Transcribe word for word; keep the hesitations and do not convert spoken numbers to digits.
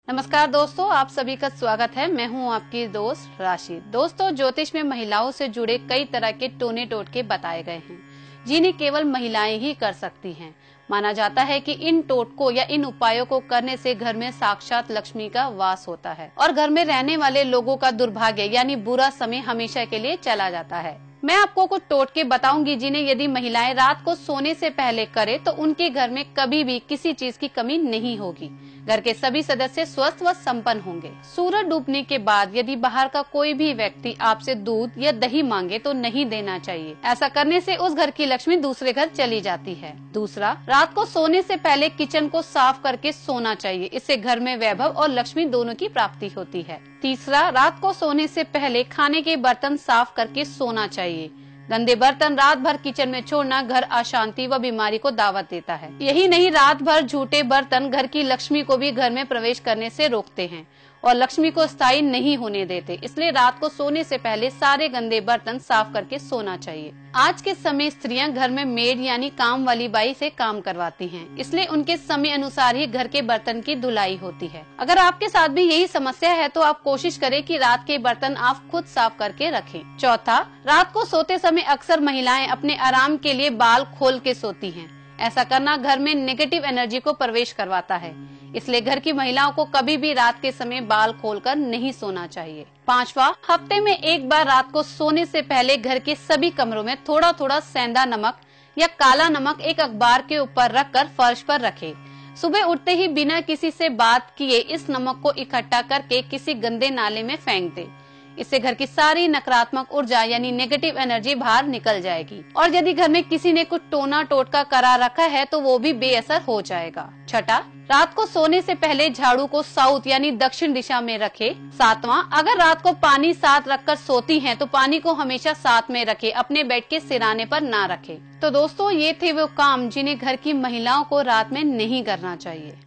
नमस्कार दोस्तों, आप सभी का स्वागत है। मैं हूं आपकी दोस्त राशि। दोस्तों, ज्योतिष में महिलाओं से जुड़े कई तरह के टोने टोटके बताए गए हैं जिन्हें केवल महिलाएं ही कर सकती हैं। माना जाता है कि इन टोटकों या इन उपायों को करने से घर में साक्षात लक्ष्मी का वास होता है और घर में रहने वाले लोगों का दुर्भाग्य यानी बुरा समय हमेशा के लिए चला जाता है। मैं आपको कुछ टोटके बताऊंगी जिन्हें यदि महिलाएं रात को सोने से पहले करें तो उनके घर में कभी भी किसी चीज की कमी नहीं होगी। घर के सभी सदस्य स्वस्थ व संपन्न होंगे। सूरज डूबने के बाद यदि बाहर का कोई भी व्यक्ति आपसे दूध या दही मांगे तो नहीं देना चाहिए। ऐसा करने से उस घर की लक्ष्मी दूसरे घर चली जाती है। दूसरा, रात को सोने से पहले किचन को साफ करके सोना चाहिए। इससे घर में वैभव और लक्ष्मी दोनों की प्राप्ति होती है। तीसरा, रात को सोने से पहले खाने के बर्तन साफ करके सोना चाहिए। गंदे बर्तन रात भर किचन में छोड़ना घर अशांति व बीमारी को दावत देता है। यही नहीं, रात भर झूठे बर्तन घर की लक्ष्मी को भी घर में प्रवेश करने से रोकते हैं और लक्ष्मी को स्थायी नहीं होने देते। इसलिए रात को सोने से पहले सारे गंदे बर्तन साफ करके सोना चाहिए। आज के समय स्त्रियां घर में मेड यानी काम वाली बाई से काम करवाती हैं, इसलिए उनके समय अनुसार ही घर के बर्तन की धुलाई होती है। अगर आपके साथ भी यही समस्या है तो आप कोशिश करें कि रात के बर्तन आप खुद साफ करके रखें। चौथा, रात को सोते समय अक्सर महिलाएं अपने आराम के लिए बाल खोल के सोती हैं। ऐसा करना घर में नेगेटिव एनर्जी को प्रवेश करवाता है, इसलिए घर की महिलाओं को कभी भी रात के समय बाल खोलकर नहीं सोना चाहिए। पांचवा, हफ्ते में एक बार रात को सोने से पहले घर के सभी कमरों में थोड़ा थोड़ा सेंधा नमक या काला नमक एक अखबार के ऊपर रखकर फर्श पर रखें। सुबह उठते ही बिना किसी से बात किए इस नमक को इकट्ठा करके किसी गंदे नाले में फेंक दे। इससे घर की सारी नकारात्मक ऊर्जा यानी नेगेटिव एनर्जी बाहर निकल जाएगी और यदि घर में किसी ने कुछ टोना टोटका करा रखा है तो वो भी बेअसर हो जाएगा। छठा, रात को सोने से पहले झाड़ू को साउथ यानी दक्षिण दिशा में रखे। सातवां, अगर रात को पानी साथ रखकर सोती हैं तो पानी को हमेशा साथ में रखे, अपने बेड के सिराने पर ना रखे। तो दोस्तों, ये थे वो काम जिन्हें घर की महिलाओं को रात में नहीं करना चाहिए।